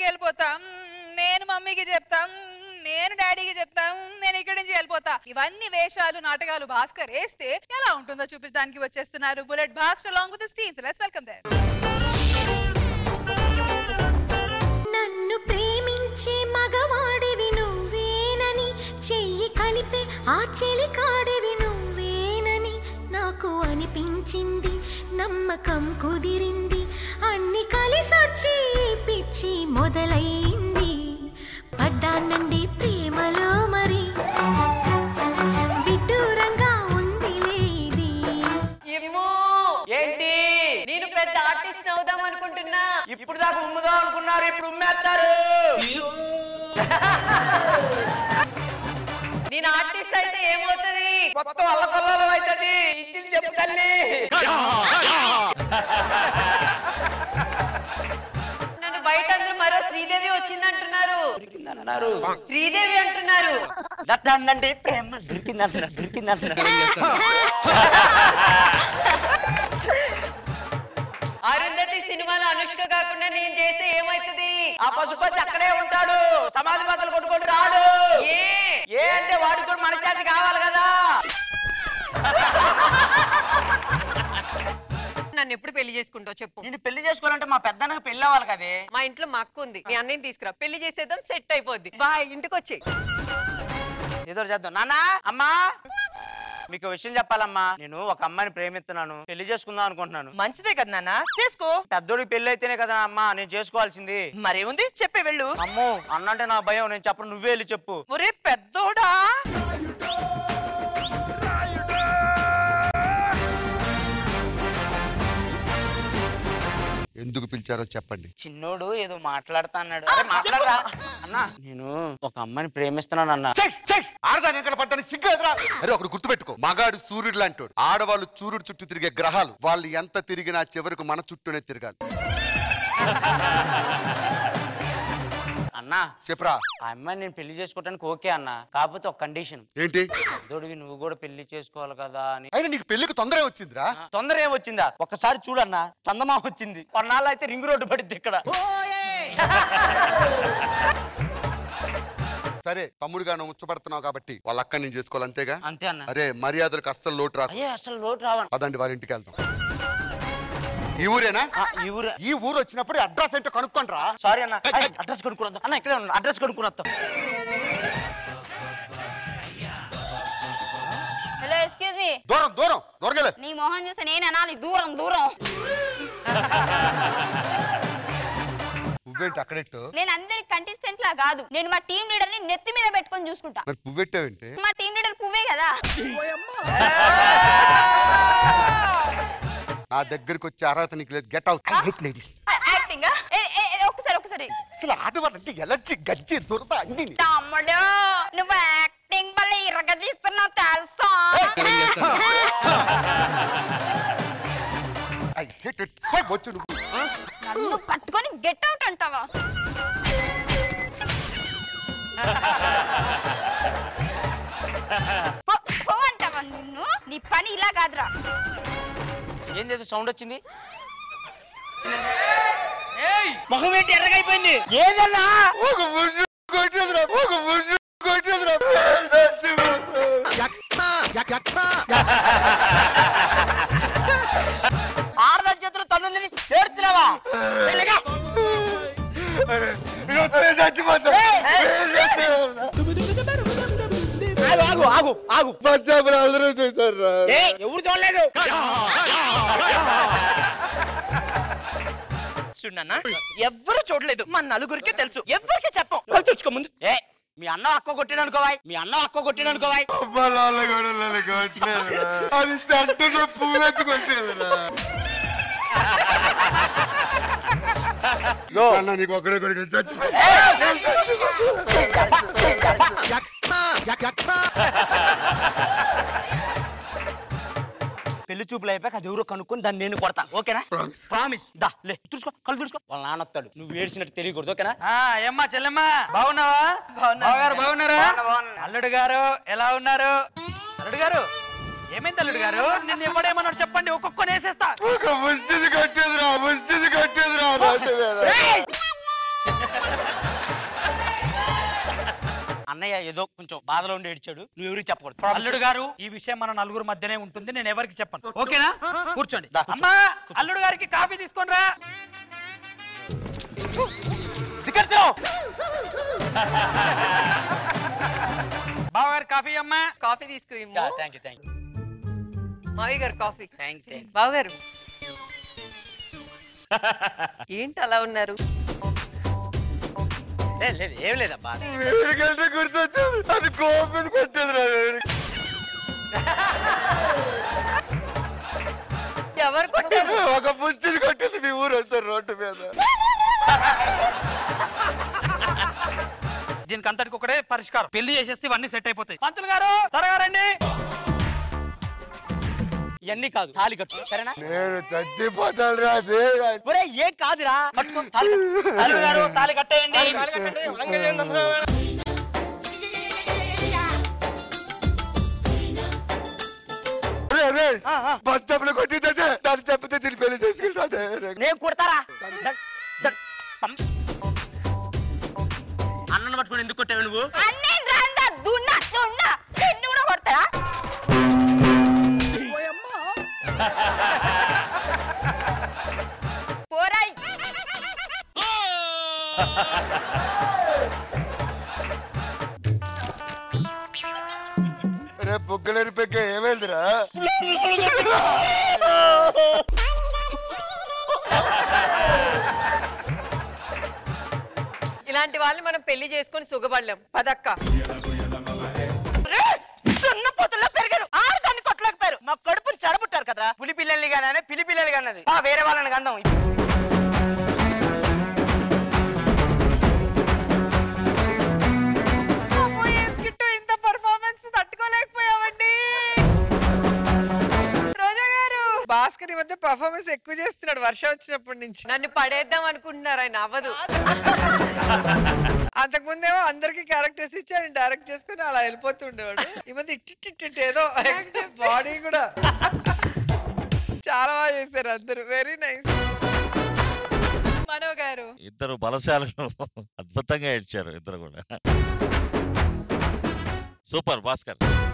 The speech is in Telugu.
వెళ్ళిపోతాం, నేను మమ్మీకి చెప్తాం, నేను డాడీకి చెప్తాం, నేను ఇక్కడి నుంచి వెళ్ళిపోతా. ఇవన్నీ వేషాలు నాటకాలు భాస్కర్ వేస్తే ఎలా ఉంటుందో చూపించడానికి వచ్చేస్తున్నారు bullet Bhaskar along with his team. So let's welcome them. నన్ను ప్రేమించే మగవాడివి నువ్వేనని, చెయ్యి కలిపే ఆ చెలికాడివి నువ్వేనని నాకు అనిపించింది, నమ్మకం కుదిరింది, అన్ని కలిసొచ్చి పిచ్చి మొదలైంది. పడ్డానండి ప్రేమలో మరి విడ్డూరంగా ఉంది ఇది. ఏంటి నేను పెద్ద ఆర్టిస్ట్ అవుదాం అనుకుంటున్నా. ఇప్పుడు దాకా ఉమ్ముదాం అనుకున్నారు, ఇప్పుడు ఉమ్మేస్తారు. నేను ఆర్టిస్ట్ అయితే ఏమవుతుంది? మొత్తం అల్లకల్లలో అవుతుంది. ఇచ్చింది చెప్పు తల్లి. నన్ను బయట అందరూ మరో శ్రీదేవి వచ్చిందంటున్నారు. శ్రీదేవి అంటున్నారు. దత్తానండి ప్రేమ దొరికిందంటున్నారు. అరుంధతి సినిమాలో అనుష్క కాకుండా నేను చేస్తే ఏమైతుంది? ఆ పశుపతి అక్కడే ఉంటాడు, సమాధి బద్దలు కొట్టుకొని రాడు. ఏ అంటే వాడికి కూడా మన చేతి కావాలి కదా. నన్ను ఎప్పుడు పెళ్లి చేసుకుంటావు చెప్పు. నేను పెళ్లి చేసుకోవాలంటే మా పెద్దన్నకు పెళ్లి అవ్వాలి కదే. మా ఇంట్లో మా అక్క ఉంది, మీ అన్నయ్యని తీసుకురా, పెళ్లి చేసేద్దాం, సెట్ అయిపోద్ది. బాయ్, ఇంటికి వచ్చి ఏదో చేద్దాం. నాన్న, అమ్మా, మీకు విషయం చెప్పాలమ్మా. నేను ఒక అమ్మాయిని ప్రేమిస్తున్నాను, పెళ్లి చేసుకుందాం అనుకుంటున్నాను. మంచిదే కదా నాన్న, చేసుకో. పెద్దోడికి పెళ్లి అయితేనే కదా అమ్మా నేను చేసుకోవాల్సింది. మరేముంది, చెప్పే వెళ్ళు. అమ్మో అన్నంటే నా భయం, నేను చెప్పను, నువ్వే వెళ్ళి చెప్పు. ఒరే పెద్దోడా, ఎందుకు పిలిచారో చెప్పండి. చిన్నోడు ఏదో మాట్లాడుతా అన్నాడు. మాట్లాడరా అన్నా, నేను ఒక అమ్మాయిని ప్రేమిస్తున్నాను అన్నా. అరే ఒకడు గుర్తుపెట్టుకో, మగాడు సూర్యుడు లాంటి, ఆడవాళ్ళు సూర్యుడు చుట్టూ తిరిగే గ్రహాలు, వాళ్ళు ఎంత తిరిగినా చివరికి మన చుట్టూనే తిరగాలి. అన్నా చెప్పరా. ఆ అమ్మాయిని నేను పెళ్లి చేసుకోవడానికి ఓకే అన్నా, కాకపోతే ఒక కండిషన్. ఏంటి? పెద్దోడివి నువ్వు కూడా పెళ్లి చేసుకోవాలి కదా అని. అయినా నీకు పెళ్లికి తొందర వచ్చిందిరా. తొందర ఏమొచ్చిందా? ఒకసారి చూడన్నా, చందమామ వచ్చింది. కొన్నాళ్ళు అయితే రింగ్ రోడ్డు పడింది ఇక్కడ. సరే తమ్ముడుగా నువ్వు ముచ్చపడుతున్నావు కాబట్టి వాళ్ళ అక్కని నేను చేసుకోవాలి, అంతేగా? అంతే అన్న. అరే మర్యాదలకు అస్సలు లోటు రా. అసలు లోటు రావా? అదండి వారి ఇంటికి వెళ్తాం. ఈ ఊరేనా? ఈ ఊరే. ఈ ఊరు వచ్చినప్పుడు అడ్రస్ ఏంటో కనుక్కోండి రా. సారీ అన్న, అడ్రస్ కొనుక్కున్నాం అన్న. ఇక్కడే ఉన్నా, అడ్రస్ కొనుక్కుని వస్తాం. Hello excuse me. దూరం దూరం దొరకలే. నీ మొహం చూస్తే నేను అనాలి దూరం దూరం. పువ్వేంటి అక్కడెట్టు? నేను అందరి కంటెస్టెంట్ లా కాదు, నేను మా టీం లీడర్ ని నెత్తి మీద పెట్టుకొని చూసుకుంటా. మరి పువ్వెట్టావేంటి? మా టీం లీడర్ పువ్వే కదా. నా దగ్గరికి వచ్చే అర్హత నీకు లేదు. Get out. I hate ladies. Acting ఒకసారి అసలు ఆడవాళ్ళంటే ఎలర్జీ, గజ్జి, దురద అన్ని. తమ్ముడు నువ్వు యాక్టింగ్ వల్ల ఇరగదీస్తున్నావు తెలుసా? I hate it. వచ్చు నువ్వు. నన్ను పట్టుకొని గెట్ అవుట్ అంటావా? అంటావా నిన్ను? నీ పని ఇలా కాదురా. ఏం చేద్దాం? సౌండ్ వచ్చింది. మొహం ఏంటి ఎర్రగైపోయింది? ఏదన్నా ఒక బుర్జు కొట్టేదిరా, ఒక బుర్జు కొట్టేదిరా. ఆడదాని చేతులు తన్నుంది, ఏడుతున్నావా? ఆగు ఆగు ఆగు. అందరూ చేశారు. ఎవరు చూడలేదు. చూడన్నా, ఎవ్వరు చూడలేదు, మా నలుగురికే తెలుసు, ఎవ్వరికి చెప్పం. చూసుకో ముందు. మీ అన్న అక్క కొట్టిననుకోవాయి, మీ అన్న అక్క కొట్టిననుకోవాయి. అది సెంటర్ పువ్వెట్టు కొట్టేదిరా. నీకు ఒకడే కొడుకు చచ్చిపోయి. పెళ్లి చూపులు అయిపోయాక అది ఎవరో కనుక్కొని దాన్ని నేను కొడతాను, ఓకేనా? ప్రామిస్. దా లే, తుడుచుకో, కళ్ళు తుడుచుకో. వాళ్ళ నాన్న వస్తాడు, నువ్వు ఏడ్చినట్టు తెలియకూడదు, ఓకేనా? ఏమ్మా చెల్లెమ్మా, బాగున్నావా? బావగారు బాగున్నారా? అల్లుడు గారు ఎలా ఉన్నారు? అల్లుడు గారు ఏమైంది? అల్లుడు గారు నిన్ను ఎవడేమన్నాడు చెప్పండి, ఒక్కొక్కని వేసేస్తా. ఒక ముష్టిది కట్టేదిరా, ముష్టిది కట్టేదిరా. అన్నయ్య ఏదో కొంచెం బాధలో ఉండి ఏడ్చాడు, నువ్వు ఎవరికి చెప్పకూడదు. అల్లుడు గారు ఈ విషయం మన నలుగురు మధ్యనే ఉంటుంది, నేను ఎవరికి చెప్పను. ఓకేనా? కూర్చోండి. అమ్మా అల్లుడు గారికి కాఫీ తీసుకొని రా. బావగారు కాఫీ అమ్మా. కాఫీ తీసుకుని థ్యాంక్ యూ మావి గారు కాఫీ. థ్యాంక్స్. బావగారు ఏంటి అలా ఉన్నారు? లేదు ఏం లేదబ్బా. వేడికంటే గుర్తొచ్చింది, అది కోపం కొట్టేది రా వేడి. ఎవరు కొట్టారు? ఒక పుష్టిది కొట్టేది మీ ఊరు వస్తారు రోడ్డు మీద. దీనికి అంతటికి ఒకటే పరిష్కారం, పెళ్లి చేసేస్తే ఇవన్నీ సెట్ అయిపోతాయి. పంతులు గారు త్వరగా రండి. ఇవన్నీ కాదు, తాళి కట్టు సరేనా? నేను చచ్చిపోతాను రా. ఒరే ఏం కాదురా, కట్టుకో తాళి కట్టు. అల్లుడు గారు తాళి కట్టేయండి. బస్ స్టాప్ లో కొట్టిందే దాన్ని చెప్పితే తిని పెళ్లి చేసుకుంటా. నేను కొడతారా? అన్నను పట్టుకుని ఎందుకు కొట్టావు నువ్వు? అన్నేం రాందా దున్నా దున్నా నిన్ను కూడా కొడతారా? పోరాయ్. రే బుగ్గలేని పెక్క ఏమైందిరా? ఇలాంటి వాళ్ళని మనం పెళ్లి చేసుకొని సుఖపడలేం. పదక్క. దున్నపోతుల్లో పెరిగారు, ఆడదాన్ని కొట్టలేకపోయారు, మా కడుపుని చెడబుట్టారు కదరా. పులి పిల్లల్ని కానీ పిలి పిల్లలు కన్నది వేరే వాళ్ళని కందాం. ఇంత పర్ఫార్మెన్స్ తట్టుకోలేకపోయామండి. రోజా గారు భాస్కర్ ఈ మధ్య పర్ఫార్మెన్స్ ఎక్కువ చేస్తున్నాడు వర్షం వచ్చినప్పటి నుంచి. నన్ను పడేద్దాం అనుకుంటున్నారు, ఆయన అవ్వదు. అంతకు ముందేమో అందరికి క్యారెక్టర్స్ ఇచ్చి ఆయన డైరెక్ట్ చేసుకుని అలా వెళ్ళిపోతుండేవాడు. ఈ మధ్య ఇట్టి ఏదో బాడీ కూడా చాలా బాగా చేశారు అందరూ. Very nice. మనో గారు ఇద్దరు బలశాలను అద్భుతంగా ఏడ్చారు ఇద్దరు కూడా. సూపర్ భాస్కర్.